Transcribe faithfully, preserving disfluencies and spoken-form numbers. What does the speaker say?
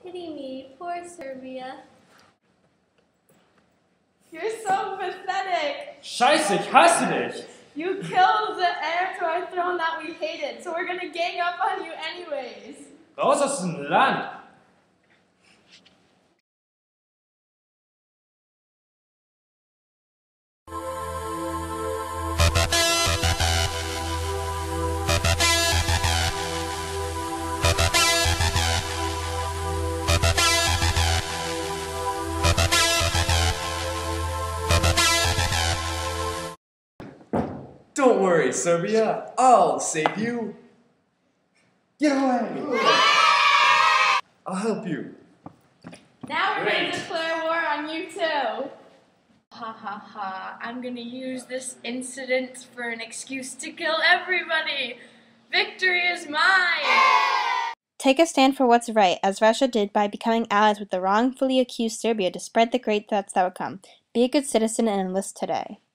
Pity me, poor Serbia. You're so pathetic. Scheiße, ich hasse dich. You killed the heir to our throne that we hated, so we're gonna gang up on you anyways. Raus aus dem Land. Don't worry, Serbia. I'll save you. Get away. I'll help you. Now we're gonna declare war on you too. Ha ha ha. I'm gonna use this incident for an excuse to kill everybody. Victory is mine. Take a stand for what's right, as Russia did by becoming allies with the wrongfully accused Serbia to spread the great threats that would come. Be a good citizen and enlist today.